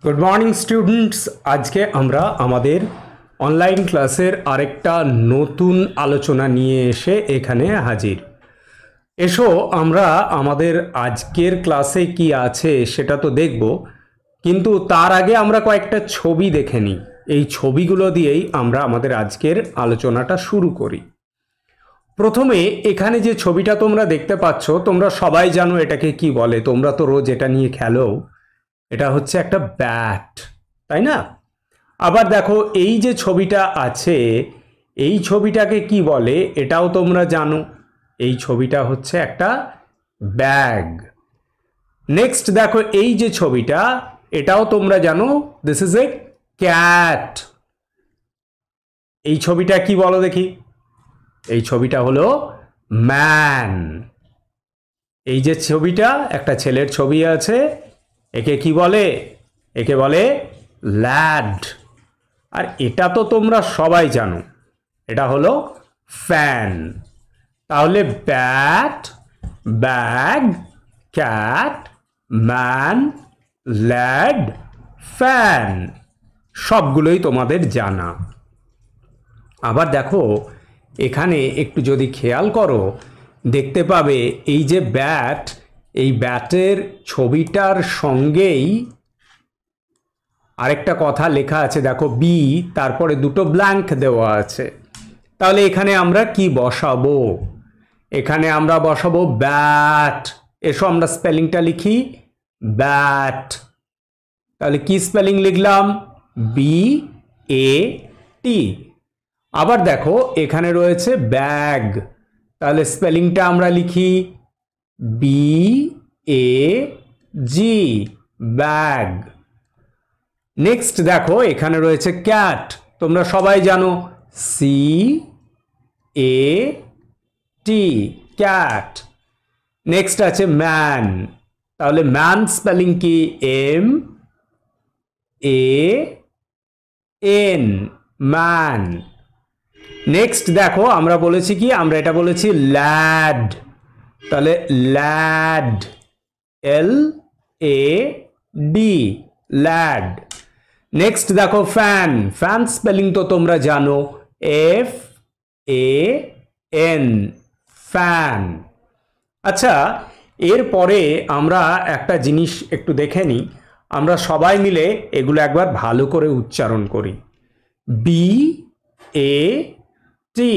Good morning students. आज के আমরা আমাদের অনলাইন ক্লাসের আরেকটা নতুন আলোচনা নিয়ে এসে এখানে হাজির। এসো আমরা আমাদের আজকের ক্লাসে কি আছে সেটা তো দেখব, কিন্তু তার আগে আমরা কয়েকটা ছবি দেখে নিই। এই ছবিগুলো দিয়েই আমরা আমাদের আজকের আলোচনাটা শুরু করি। প্রথমে এখানে যে ছবিটা তোমরা দেখতে পাচ্ছ, তোমরা সবাই জানো এটাকে কি বলে, তোমরা তো রোজ এটা নিয়ে খেলো। এটা হচ্ছে একটা ব্যাট, তাই না? আবার দেখো এই যে ছবিটা আছে, এই ছবিটাকে কি বলে এটাও তোমরা জানো। এই ছবিটা হচ্ছে একটা ব্যাগ। নেক্সট দেখো এই যে ছবিটা, এটাও তোমরা জানো, দিস ইজ এ ক্যাট। এই ছবিটা কি বলো দেখি? এই ছবিটা হলো ম্যান। এই যে ছবিটা, একটা ছেলের ছবি আছে, একে কি বলে? একে বলে ল্যাড। আর এটা তো তোমরা সবাই জানো, এটা হলো ফ্যান। তাহলে bat, bag, cat, man, lad, fan সবগুলোই তোমাদের জানা। আবার দেখো এখানে একটু যদি খেয়াল করো, দেখতে পাবে এই যে ব্যাট, এই ব্যাটের ছবিটার সঙ্গেই আরেকটা কথা লেখা আছে, দেখো বি, তারপরে দুটো ব্ল্যাঙ্ক দেওয়া আছে। তাহলে এখানে আমরা কি বসাবো? এখানে আমরা বসাবো ব্যাট। এসো আমরা স্পেলিংটা লিখি, ব্যাট। তাহলে কি স্পেলিং লিখলাম? B A T. আবার দেখো এখানে রয়েছে ব্যাগ, তাহলে স্পেলিংটা আমরা লিখি B A G, bag. Next দেখো এখানে রয়েছে ক্যাট, তোমরা সবাই জানো, C A T, cat. Next আছে ম্যান, তাহলে ম্যান স্পেলিং কি? M A N, man. Next দেখো আমরা বলেছি কি? আমরা এটা বলেছি ল্যাড, তাহলে lad, L A D, lad. Next দেখো ফ্যান, ফ্যান স্পেলিং তো তোমরা জানো, এফ এ এন, ফ্যান। আচ্ছা, এরপরে আমরা একটা জিনিস একটু দেখে নিই। আমরা সবাই মিলে এগুলো একবার ভালো করে উচ্চারণ করি। B A T,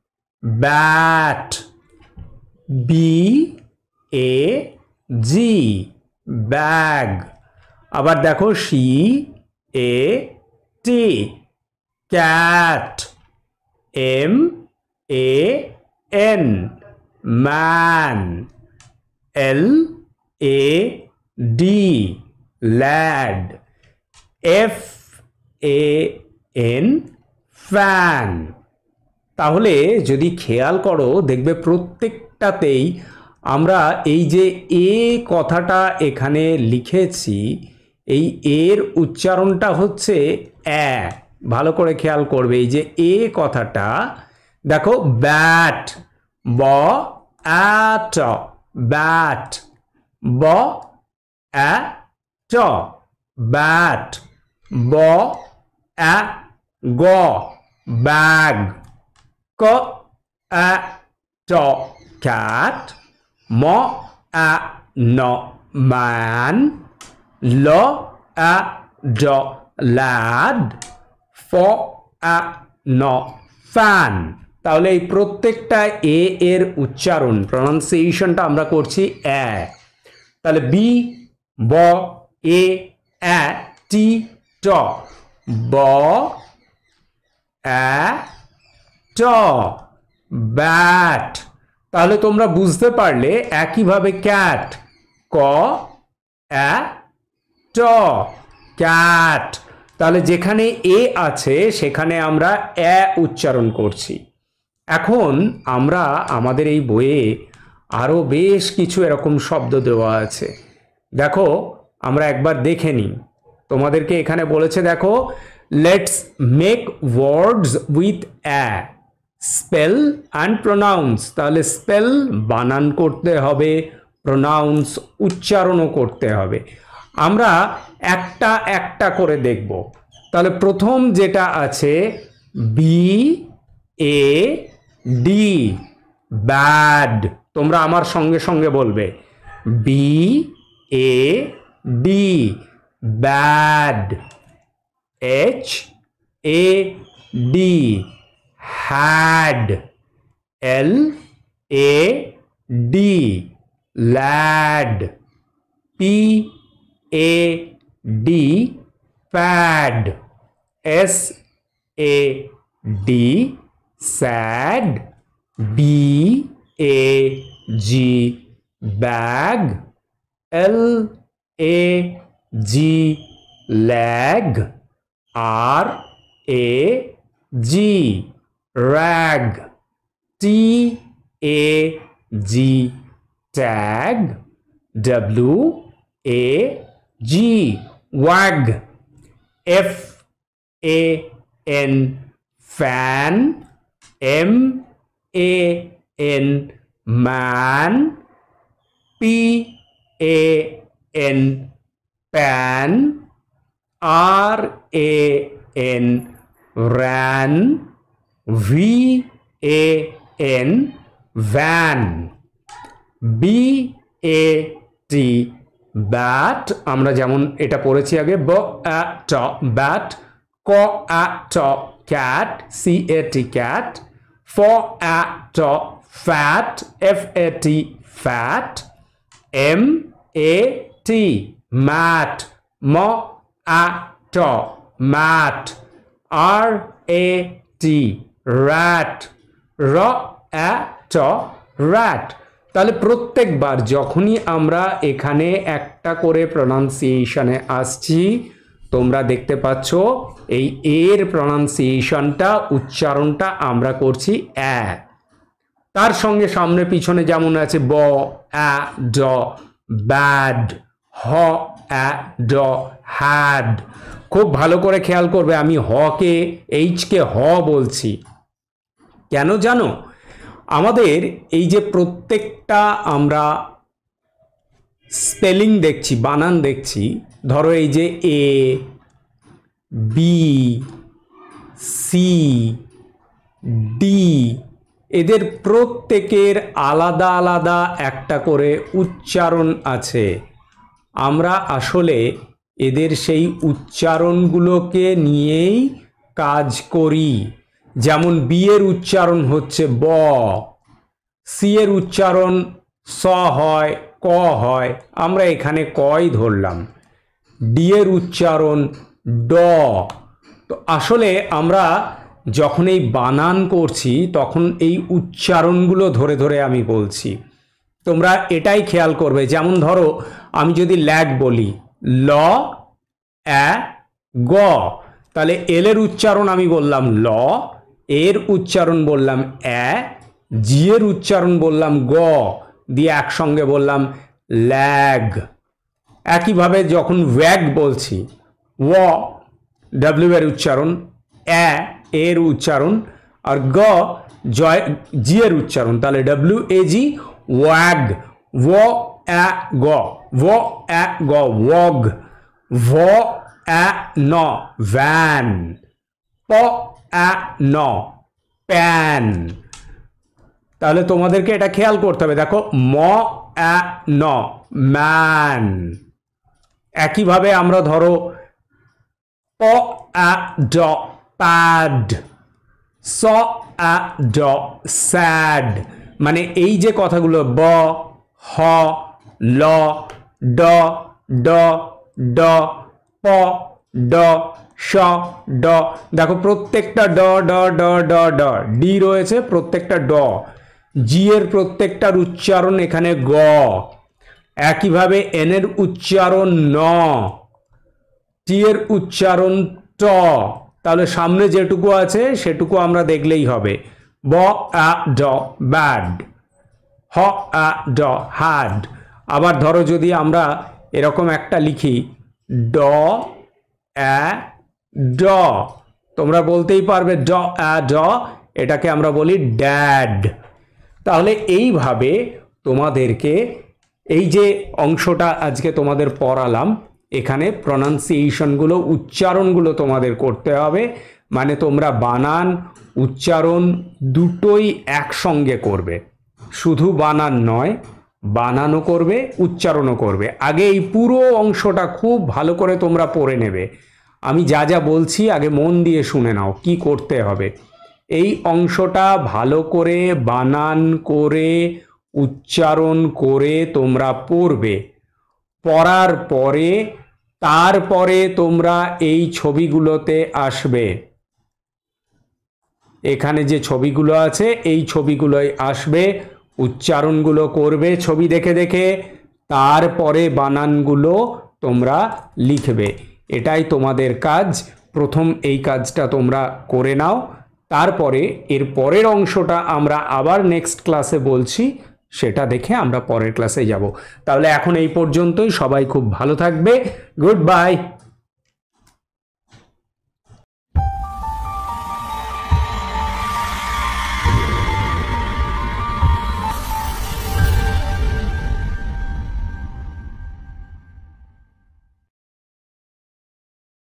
bat. B A G, bag. আবার দেখো C A T, cat. M A N, man. L A D, lad. F A N, fan. তাহলে যদি খেয়াল করো, দেখবে প্রত্যেকটাতেই আমরা এই যে এ কথাটা এখানে লিখেছি, এই এর উচ্চারণটা হচ্ছে অ্যা। ভালো করে খেয়াল করবে, এই যে এ কথাটা, দেখো ব্যাট, ব আট, ব্যাট, ব আ ট, ব্যাট, ব আ গ, ব্যাগ, ক আ ট, ক্যাট, ম আ ন, ম্যান, ল আ ড, ল্যাড, ফ আ ন, ফ্যান। তাহলে এই প্রত্যেকটা এ এর উচ্চারণ, প্রনাউন্সিয়েশনটা আমরা করছি অ্যা। তাহলে বি, ব, এ, অ্যা, টি, ট, ব অ্যা ট, ব্যাট। তাহলে তোমরা বুঝতে পারলে একইভাবে ক্যাট, ক অ্যা ট, ক্যাট। তাহলে যেখানে এ আছে সেখানে আমরা অ্যা উচ্চারণ করছি। এখন আমরা আমাদের এই বইয়ে আরও বেশ কিছু এরকম শব্দ দেওয়া আছে, দেখো আমরা একবার দেখে নিই। তোমাদেরকে এখানে বলেছে, দেখো let's make words with a, spell and pronounce. তাহলে স্পেল বানান করতে হবে, প্রোনাউন্স উচ্চারণও করতে হবে। আমরা একটা একটা করে দেখব। তাহলে প্রথম যেটা আছে বি এ ডি, ব্যাড। তোমরা আমার সঙ্গে সঙ্গে বলবে B A D, bad. H A D, had. L A D, lad. P A D, pad. S A D, sad. B A G, bag. L A G, lag. R A G, rag. T A G, tag. W A G, wag. F A N, fan. M A N, man. P A N, pan. R A N, ran. V A N, van. B A T, bat. আমরা যেমন এটা পড়েছি আগে, ব আ ট, bat. ক আ ট, cat, C A T, cat. ফ আ ট, fat, F A T, fat. M A T, mat. ম আ ট, ম্যাট। আর এ টি, র্যাট। র আ ট, র্যাট। তাহলে প্রত্যেকবার যখনই আমরা এখানে একটা করে প্রনাউন্সিয়েশনে আসছি, তোমরা দেখতে পাচ্ছ এই এর প্রনাউন্সিয়েশনটা, উচ্চারণটা আমরা করছি অ্যা। তার সঙ্গে সামনে পিছনে যেমন আছে ব আ ড, ব্যাড। হ আ ড, হ্যাড। খুব ভালো করে খেয়াল করবে, আমি হকে, এইচকে হ বলছি কেন জানো? আমাদের এই যে প্রত্যেকটা আমরা স্পেলিং দেখছি, বানান দেখছি, ধরো এই যে এ, বি, সি, ডি, এদের প্রত্যেকের আলাদা আলাদা একটা করে উচ্চারণ আছে। আমরা আসলে এদের সেই উচ্চারণগুলোকে নিয়েই কাজ করি। যেমন বি এর উচ্চারণ হচ্ছে ব, সি এর উচ্চারণ স হয়, ক হয়, আমরা এখানে কই ধরলাম। ডি এর উচ্চারণ ড। তো আসলে আমরা যখন এই বানান করছি তখন এই উচ্চারণগুলো ধরে ধরে আমি বলছি। তোমরা এটাই খেয়াল করবে। যেমন ধরো আমি যদি ল্যাগ বলি, ল অ্যা গ, তাহলে এল এর উচ্চারণ আমি বললাম ল, এর উচ্চারণ বললাম অ্যা, জি এর উচ্চারণ বললাম গ, দিয়ে একসঙ্গে বললাম ল্যাগ। একইভাবে যখন ওয়াগ বলছি, ও ডব্লিউ এর উচ্চারণ, অ্যা এর উচ্চারণ, আর গ জয় জি এর উচ্চারণ, তাহলে ডব্লিউ এ জি, ওয়াগ। ও অ্যা গ, ও অ্যা গ, ওয়াগ। ভ অ্যা ন, ভ্যান। প অ্যা ন, প্যান। তাহলে তোমাদেরকে এটা খেয়াল করতে হবে। দেখো ম অ্যা ন, ম্যান। একইভাবে আমরা ধরো প অ্যা ড, প্যাড। স অ্যা ড, স্যাড। মানে এই যে কথাগুলো ব, হ, ল, ড, ড, ড, প, ড, স, ড। দেখো প্রত্যেকটা ড ড ড ড ড, ডি রয়েছে, প্রত্যেকটা ড। জি এর প্রত্যেকটার উচ্চারণ এখানে গ। একইভাবে এন এর উচ্চারণ ন, টি এর উচ্চারণ ট। তাহলে সামনে যেটুকু আছে সেটুকু আমরা দেখলেই হবে। ব আ ড, ব্যাড। হ আ ড, হ্যাড। আবার ধরো যদি আমরা এরকম একটা লিখি, ড অ্যা ড, তোমরা বলতেই পারবে ড অ্যা ড, এটাকে আমরা বলি ড্যাড। তাহলে এইভাবে তোমাদেরকে এই যে অংশটা আজকে তোমাদের পড়ালাম, এখানে প্রনাউন্সিয়েশনগুলো, উচ্চারণগুলো তোমাদের করতে হবে। মানে তোমরা বানান উচ্চারণ দুটোই একসঙ্গে করবে, শুধু বানান নয়, বানানও করবে উচ্চারণও করবে। আগে এই পুরো অংশটা খুব ভালো করে তোমরা পড়ে নেবে। আমি যা যা বলছি আগে মন দিয়ে শুনে নাও কি করতে হবে। এই অংশটা ভালো করে বানান করে উচ্চারণ করে তোমরা পড়বে। পড়ার পরে তারপরে তোমরা এই ছবিগুলোতে আসবে। এখানে যে ছবিগুলো আছে এই ছবিগুলোই আসবে, উচ্চারণগুলো করবে ছবি দেখে দেখে, তারপরে বানানগুলো তোমরা লিখবে। এটাই তোমাদের কাজ। প্রথম এই কাজটা তোমরা করে নাও, তারপরে এর পরের অংশটা আমরা আবার নেক্সট ক্লাসে বলছি, সেটা দেখে আমরা পরের ক্লাসে যাব। তাহলে এখন এই পর্যন্তই। সবাই খুব ভালো থাকবে। Good by.